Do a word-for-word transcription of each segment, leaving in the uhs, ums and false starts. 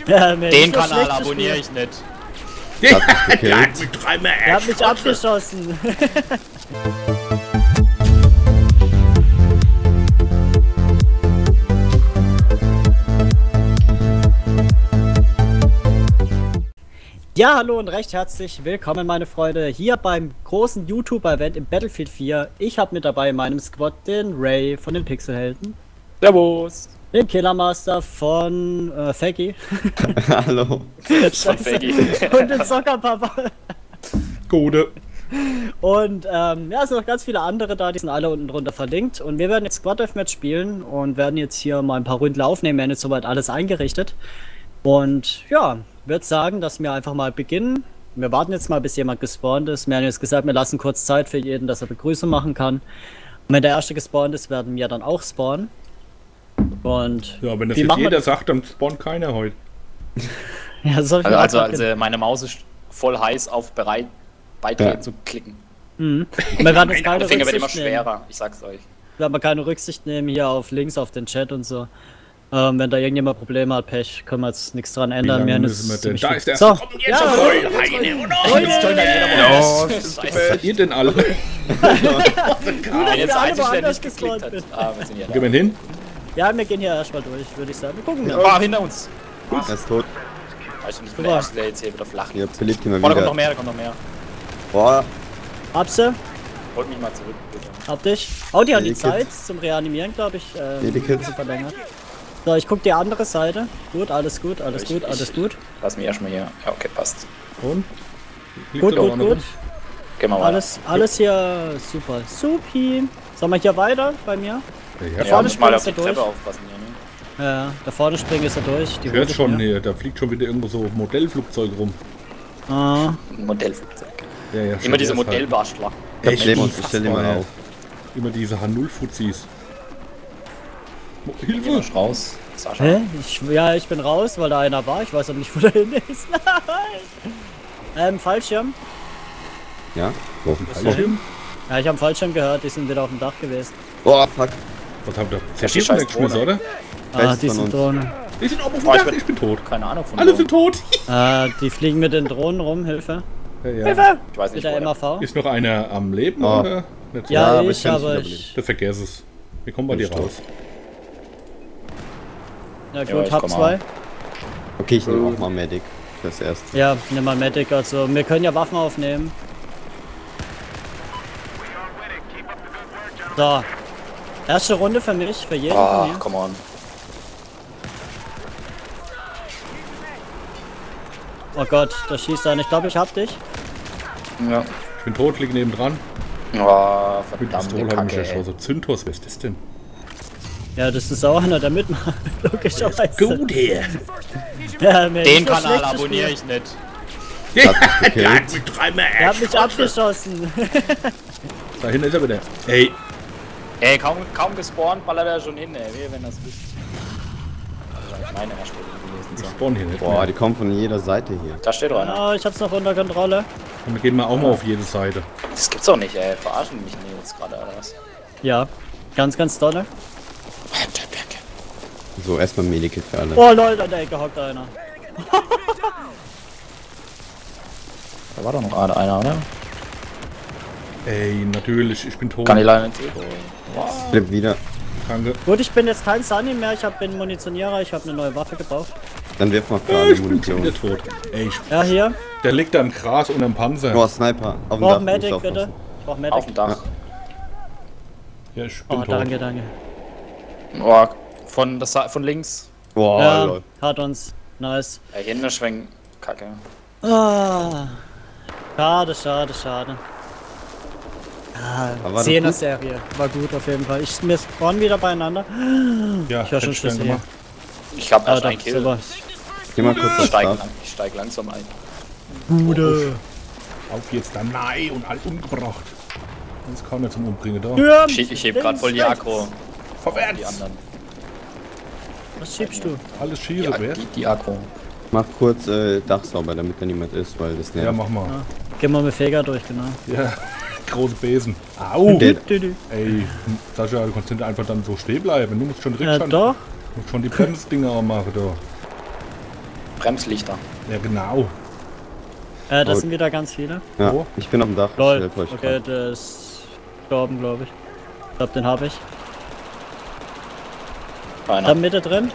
Ja, Mensch, Den so Kanal schlechtes abonniere Spiel. ich nicht. Der hat mich dreimal Er hat mich abgeschossen. Ja, hallo und recht herzlich willkommen, meine Freunde, hier beim großen YouTuber-Event im Battlefield vier. Ich habe mit dabei in meinem Squad den Ray von den Pixelhelden. Servus. Den Killermaster von äh, Faggy. Hallo. Von Faggy. Und den Soccerpapa. Gute. Und ähm, ja, es sind noch ganz viele andere da, die sind alle unten drunter verlinkt. Und wir werden jetzt Squad Deathmatch spielen und werden jetzt hier mal ein paar Runden aufnehmen. Wir haben jetzt soweit alles eingerichtet. Und ja, würde sagen, dass wir einfach mal beginnen. Wir warten jetzt mal, bis jemand gespawnt ist. Wir haben jetzt gesagt, wir lassen kurz Zeit für jeden, dass er Begrüßung machen kann. Und wenn der erste gespawnt ist, werden wir dann auch spawnen. Und ja, wenn das wie jetzt machen wir jeder das? sagt, dann spawnt keiner heute. Ja, das soll ich Also, mir also, auch also meine Maus ist voll heiß auf bereit, Beiträge Ja. zu klicken. Mhm. Und wir werden jetzt keine Der Finger wird immer Rücksicht nehmen. schwerer, ich sag's euch. Wir werden keine Rücksicht nehmen hier auf Links, auf den Chat und so. Ähm, wenn da irgendjemand Probleme hat, Pech, können wir jetzt nichts dran ändern. Wie lange Wir müssen wir jetzt denn? ziemlich Da gut- ist der So. erste. Komm, jetzt Ja, voll. Leute, Heine, Leute. oh Oh, jetzt joint da jeder Ja, mal. was Scheiße. seid ihr denn alle? Gut, Wenn dass jetzt wir der alle Einzige, der woanders nicht geklickt gespawnt hat. sind. Ah, wir sind hier. Gehen wir hin? Ja, wir gehen hier erstmal durch, würde ich sagen. Wir gucken. Ah, hinter uns. Er ist tot. Weißt du, ich bin der Erste, der jetzt hier wieder flach Ihr liegt. belebt immer Oh, da kommt wieder. noch mehr, da kommt noch mehr. Boah. Hab sie, Holt mich mal zurück, bitte. hab dich. Oh, die haben die Medikit. Zeit zum Reanimieren, glaube ich, äh, Medikit. bisschen verlängert. So, ich guck die andere Seite. Gut, alles gut, alles Ich- gut, ich- alles gut. Lass mich erstmal hier. Ja, okay, passt. Und? Liegt Gut, da gut, auch noch gut. was? Gehen wir mal. Alles, alles hier super. Supi. Sollen wir hier weiter bei mir? Ja, Ja, vorne ja, muss mal springen auf ist er die Treppe durch. aufpassen hier, ne? Ja, da vorne springen ist er durch. Die ich hör's rote schon Spur. hier, da fliegt schon wieder irgendwo so Modellflugzeug rum. Ah, Ein Modellflugzeug. Ja, ja, Immer diese schön, das halt. Modellbastler. Echt, Leben uns, ich stell den mal unfassbar, auf. ey. Immer diese H null Fuzis. Oh, Geh Hilfe! mal raus. Sascha. hä? Ich, ja, ich bin raus, weil da einer war. Ich weiß aber nicht, wo der hin ist. Nein! Ähm, Fallschirm. Ja? Wo? Fallschirm? Ja, ich habe Fallschirm gehört. Die sind wieder auf dem Dach gewesen. Oh, fuck. Was habt ihr? die Verschießen scheiß weggeschmissen, Drohne. oder? Ah, Rechts die von sind uns. Drohnen. Die sind oben auf dem Oh, ich Dach, bin- ich bin tot. Keine Ahnung von Alle wo. sind tot. Ah, die fliegen mit den Drohnen rum. Hilfe. Ja, ja. Hilfe! Ich weiß Mit nicht, der wo M A der- V. Ist noch einer am Leben Oh. oder? Nicht so? Ja, Ja, aber ich, ich kann nicht aber überleben. ich. Das vergess es. Wir kommen bei Bin dir ich raus. Ja Ja, gut, ich hab komm zwei. Okay, ich nehme auch mal Medic fürs Erste. Ja, nimm mal Medic. Also, wir können ja Waffen aufnehmen. So. Erste Runde für mich, für jeden von Ah, mir. come on. Oh Gott, da schießt einer. Ich glaube, ich hab dich. Ja. Ich bin tot, liege neben dran. Oh, Mit verdammte Pistole habe ich Kacke, ja ey. schon so. Zündhors, wer ist das denn? Ja, das ist auch einer, der mitmacht. Logischerweise. Gut hier. Ja, Mensch, Den so Kanal schlechtes abonniere Spiel. ich nicht. Ja, Okay. der hat mich dreimal Er hat mich erschossen. abgeschossen. Da hinten ist er wieder. Ey, Ey, kaum, kaum gespawnt, ballert er schon hin, ey. Wie wenn das wisst. Also, ich meine Erstellung gewesen. ich So. spawn hier nicht Boah, mehr. die kommen von jeder Seite hier. Da steht doch einer. Ja, ich hab's noch unter Kontrolle. Und wir gehen mal auch mal auf jede Seite. Das gibt's doch nicht, ey. Verarschen mich nee, jetzt gerade, oder was? Ja, ganz, ganz dolle. So, erstmal Medikit für alle. Oh Leute, an der Ecke hockt einer. Da war doch noch gerade einer, oder? Ey, natürlich, ich bin tot. Kann ich leider nicht sehen. Flip wieder. Danke. Gut, ich bin jetzt kein Sunny mehr. Ich hab den Munitionierer. Ich habe eine neue Waffe gebraucht. Dann wirf mal für Äh, alle ich bin schon wieder Munition. tot. Ey, ich, Ja, hier. der liegt da im Gras unterm Panzer. Boah, Sniper. Auf dem Brauch Dach. musst du Medic, aufpassen. bitte. Ich brauch Auf Medic. dem Dach. Ja, ich bin Oh, tot. danke, danke. Oh, von, das, von links. Boah, Ja, Leute. hat uns. Nice. Ey, hinten schwenken. Kacke. Ah. Schade, schade, schade. Ah, Aber war doch Zehner-Serie. War gut auf jeden Fall. Ich, wir spawnen wieder beieinander. Ja, Ich hör schon hätte ich gern Schlüssel hier. gemacht. Ich hab Ah, erst da, einen Kill. super. Geh mal kurz Ich aufs steig, Dach. lang, ich steig langsam ein. Bude. Auf jetzt da, nein, und halt umgebracht. Sonst kann er zum Umbringen da. Ja, Ich, ich heb grad voll die links, Aggro. Die Vorwärts! anderen. Was schiebst du? Alles Die, schieße, wer? die, die Aggro. Mach kurz äh, Dach sauber, damit da niemand ist, weil das nervt. Ja, mach mal. Ja. Gehen wir mit Feger durch, genau. Ja, große Besen. Au! Der- Dü, dü. Ey, Sascha, du kannst nicht einfach dann so stehen bleiben. Du musst schon Ja, richtig doch. musst schon die Bremsdinger auch machen da. Bremslichter. Ja, genau. Äh, das Oh. sind wieder ganz viele. Ja, Oh. ich bin auf dem Dach. Lol. Ich helfe euch Okay, grad. der ist gestorben, glaube ich. Ich glaube, den habe ich. Da Keiner. Mitte drin.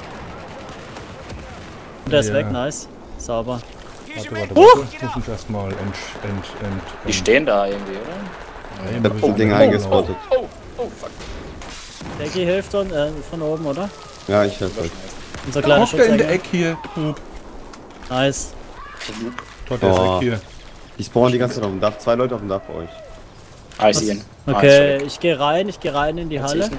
Und der ist Ja. weg, nice. Sauber. Warte, warte, Huch! warte. Ich muss mich erstmal ent, ent, ent, Die stehen da irgendwie, oder? Nein, Ich hab wir so sind Dinge ja- eingespottet. Oh, oh, fuck. Becky hilft uns äh, von oben, oder? Ja, ich helfe euch. Unser Da kleiner hockt er in der Schutzengel. Ecke hier. Hup. Nice. Dort der ist Oh. Eck hier. Die spawnen die ganze Zeit auf dem Dach. Zwei Leute auf dem Dach bei euch. Ah, ich sehe ihn. Okay, ich gehe rein, ich gehe rein in die Ah, sehe Halle. ich ihn.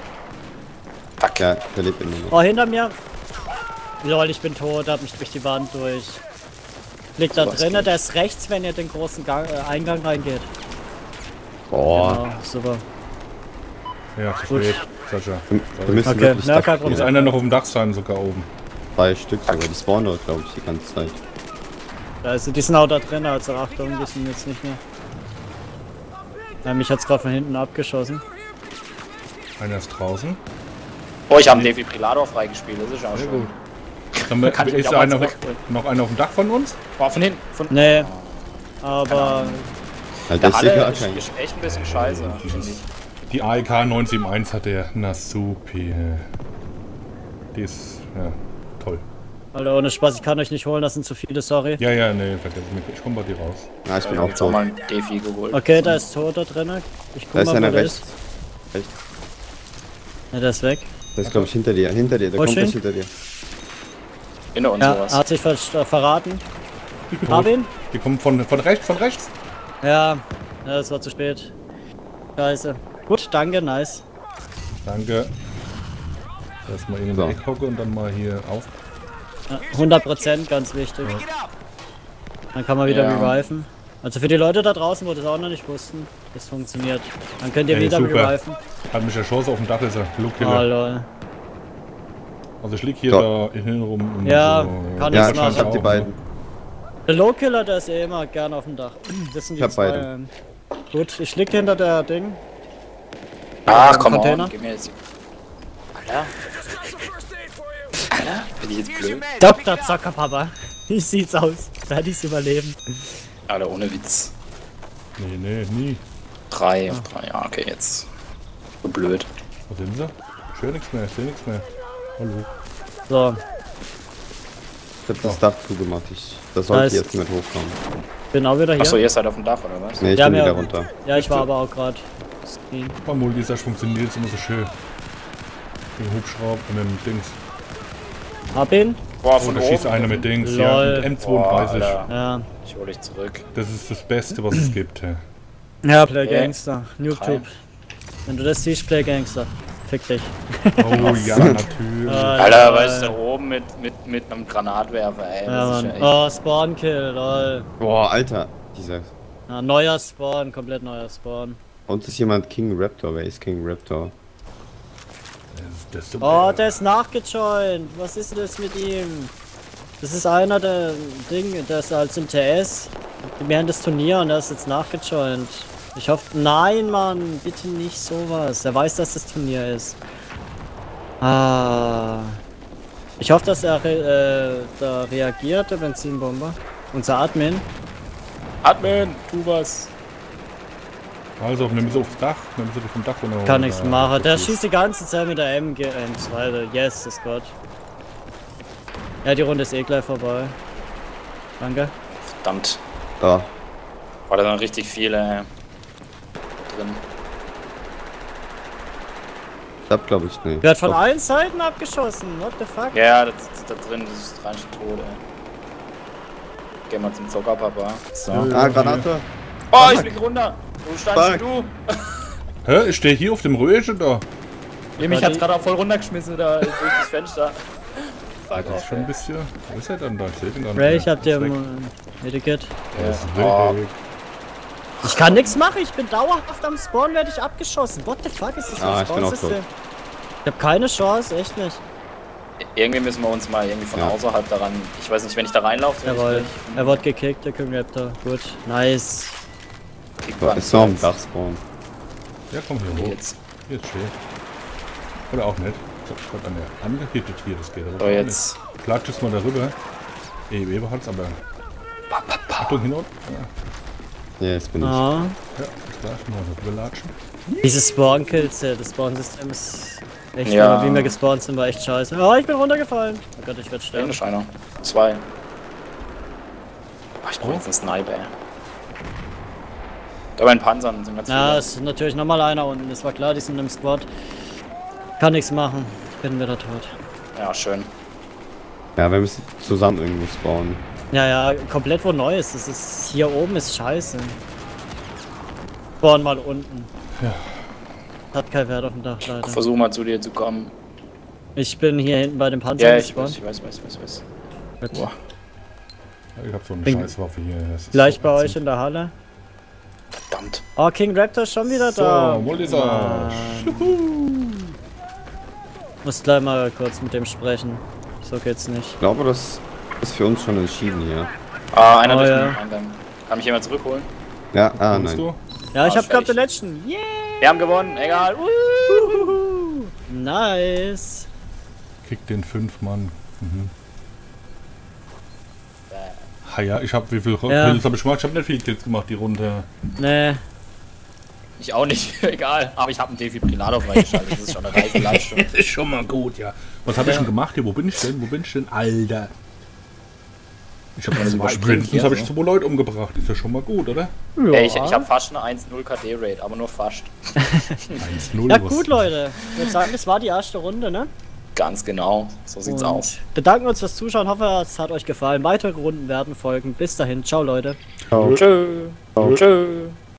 Fuck. Ja, der lebt in mir. Oh, hinter mir. Lol, ich bin tot, hab mich durch die Wand durch. Liegt da Sowas drinnen, geht. der ist rechts, wenn ihr den großen Gang, äh, Eingang reingeht. Boah. Genau, super. Ja, zu Gut. spät. Sascha. Wir, wir müssen Okay, wirklich na, Dach kein Muss Problem. einer noch auf dem Dach sein, sogar oben. Zwei Stück sogar. Die spawnen dort, glaube ich, die ganze Zeit. Also die sind auch da drin, also Achtung, die sind jetzt nicht mehr. Ja, mich hat's gerade von hinten abgeschossen. Einer ist draußen. Oh, ich habe einen Defibrillator freigespielt, das ist auch Sehr schon. gut. Dann wir- Kann ich mich ist auch mal einer, zurückholen. noch einer auf dem Dach von uns? War von hinten. Von Nee. Aber Halt, der das ist hier Halle gar ist, kein. ist echt ein bisschen scheiße, finde ich. Die A E K neun sieben eins hat der. Na super. Die ist, ja, toll. Alter, ohne Spaß, ich kann euch nicht holen, das sind zu viele, sorry. Ja, ja, nee, vergiss mich. Ich komm bei dir raus. Ja, ich bin Ich auch habe jetzt auch tot. mal einen Defi geholt. Okay, da ist tot da drin. Ich Da guck ist mal, wo einer der rechts. ist. Rechts. Ja, der ist weg. Der ist, glaube ich, hinter dir. Hinter dir. Der Wo kommt stehen? gleich hinter dir. Hinter uns Ja, sowas. hat sich ver äh, verraten. Hab ihn? Die kommen von, von rechts, von rechts. Ja, ja, das war zu spät. Scheiße. Gut, danke, nice. Danke. Erstmal in den So. Eck hocke und dann mal hier auf. Ja, hundert Prozent, ganz wichtig. Dann kann man wieder Ja. reviven. Also für die Leute da draußen, wo das auch noch nicht wussten, das funktioniert. Dann könnt ihr Ey, wieder super. reviven. Hat mich erschossen, auf dem Dach ist er. Blue Oh Killer. lol. Also ich lieg hier So. da hin rum. Und Ja, so. kann Ja, ich ich hab machen. die beiden. Der Low Killer, der ist eh immer gerne auf dem Dach. Das sind die Ich hab zwei. beide. ähm, Gut, ich lieg hinter der Ding. Ach, komm Container. on, gib mir jetzt. Alter. Alter, bin ich jetzt blöd? Doktor Zockerpapa. Wie sieht's aus? Werde ich's überleben? Alter, ohne Witz. Nee, nee, nie. Drei auf drei, ja, okay, jetzt. So blöd. Wo sind sie? Ich höre nichts mehr, ich sehe nichts mehr. Hallo. So, Ich hab das Dach zugemacht. Ich, das sollte Nice. jetzt nicht hochkommen. bin auch wieder hier. Achso, ihr seid auf dem Dach, oder was? Nee, ich Ja, bin mir- wieder runter. Ja, ich war aber auch gerade. Beim Multisash funktioniert es immer so schön. Mit dem Hubschrauber, mit dem Dings. Hab ihn? Boah, Oh, von da oben. schießt einer mit Dings. Lol. Ja, mit M Boah, zweiunddreißig. Alter. Ja. Ich hol dich zurück. Das ist das Beste, was es gibt. Ja. Ja, Play Yeah. Gangster. YouTube. Wenn du das siehst, Play Gangster. Fick dich. Oh ja, natürlich. Alter, weißt du, da oben mit, mit, mit einem Granatwerfer, ey. Ja, Das ist Mann. ja Oh, Spawn Kill, lol. Boah, Alter. Dieser. Ja, neuer Spawn, komplett neuer Spawn. Bei uns ist jemand King Raptor. Wer ist King Raptor? Das ist Oh, der ist nachgejoint. Was ist denn das mit ihm? Das ist einer der Ding, der ist als im T S während des Turniers und der ist jetzt nachgejoint. Ich hoffe, nein, Mann, bitte nicht sowas. Er weiß, dass das Turnier ist. Ah. Ich hoffe, dass er re äh, da reagiert, der Benzinbomber. Unser Admin. Admin, tu was. Also, nimm sie aufs Dach. Nimm sie vom Dach runter. Kann nichts Ja, machen. Der das ist- schießt die ganze Zeit mit der M G M zwei. der- Yes, ist Gott. Ja, die Runde ist eh gleich vorbei. Danke. Verdammt. Da. War da noch richtig viele ey, drin. Ich hab, glaube ich, nicht. Wird von Doch. allen Seiten abgeschossen. What the fuck? Ja, das, das da drin, das ist rein schon tot, ey. Geh mal zum Zuckerpapa. So. Ah, Granate. Oh, ich flieg runter. Wo standst Fuck. du? Hä? Ich stehe hier auf dem Röhrchen da. Ja, mich hat's gerade auch voll runtergeschmissen da durch das Fenster. Fuck Das off, ist schon ein ey. bisschen. Wo ist er denn da? Ich sehe den gar nicht. Ray, mehr. ich hab dir Ist weg. mal Medikit. Der ist Oh. weg. Ich kann nichts machen. Ich bin dauerhaft am Spawn, werde ich abgeschossen. What the fuck ist das für Ah, ein ich bin auch Spawn-System? Ich hab keine Chance, echt nicht. Irgendwie müssen wir uns mal irgendwie von Ja. außerhalb daran. Ich weiß nicht, wenn ich da reinlaufe, wenn Jawohl. ich Er wurde gekickt, der King Raptor. Gut. Nice. gleich So, ist noch am Dach spawnen. Ja, komm hier hoch. Jetzt. Hier ist schön. Oder auch nicht. Ich hab grad an der angehittet hier, das geht aber So, gar jetzt. nicht. Klatsch es mal darüber. E W behalten, aber. Achtung, hin und. Ja, Ja, jetzt bin ich. Ah. ja gleich mal so belatschen. Diese Spawn-Kills, ja, das Spawn-System ist echt, Ja. wie wir gespawnt sind, war echt scheiße. Oh, ich bin runtergefallen. Oh Gott, ich werde Da sterben. ist einer. Zwei. Oh, ich brauche jetzt einen Sniper, ey. Da bei den Panzern sind ganz Ja, viele. es ist natürlich nochmal einer unten. Das war klar, die sind im Squad. Kann nichts machen. Ich bin wieder tot. Ja, schön. Ja, wir müssen zusammen irgendwo spawnen. Ja, ja, komplett wo Neues. Das ist hier oben ist scheiße. Spawn mal unten. Ja. Hat kein Wert auf dem Dach, leider. Versuch mal zu dir zu kommen. Ich bin hier hinten bei dem Panzer Ja, ich weiß, gespawnt. ich weiß, weiß, weiß, weiß. Gut. Boah. Ich hab so eine Bin- Scheißwaffe hier. Das ist Gleich so bei euch ätzend. in der Halle. Verdammt. Oh, King Raptor ist schon wieder da. So, Multisar. Muss gleich mal kurz mit dem sprechen. So geht's nicht. Ich glaube, das ist für uns schon entschieden hier. Ah, einer Oh, durch ja. den Eingang. Kann mich jemand zurückholen? Ja, ah, Kommst nein. du? Ja, ich Ah, hab grad den fertig. letzten. Yeah! Wir haben gewonnen, egal. Uh. Nice. Krieg den fünf Mann. Mhm. Ha ja, ich hab wie viel Ja. Kills hab ich gemacht? Ich hab nicht viel Kills gemacht, die Runde. Nee. Ich auch nicht, egal. Aber ich habe einen Defibrillator freigeschaltet. Das ist schon eine reife Leistung. Das ist schon mal gut, ja. Was habe ich denn gemacht hier? Wo bin ich denn? Wo bin ich denn? Alter. Ich habe Also also überspringen mindestens hier habe ich so. zwei Leute umgebracht. Ist ja schon mal gut, oder? Ja, Ey, ich, ich habe fast eine eins null K D-Rate, aber nur fast. eins null. ja was- gut, Leute. Ich würde sagen, das war die erste Runde, ne? Ganz genau. So sieht's Und aus. bedanken uns fürs Zuschauen. Hoffe, es hat euch gefallen. Weitere Runden werden folgen. Bis dahin. Ciao, Leute. Ciao. Tschö. Tschö.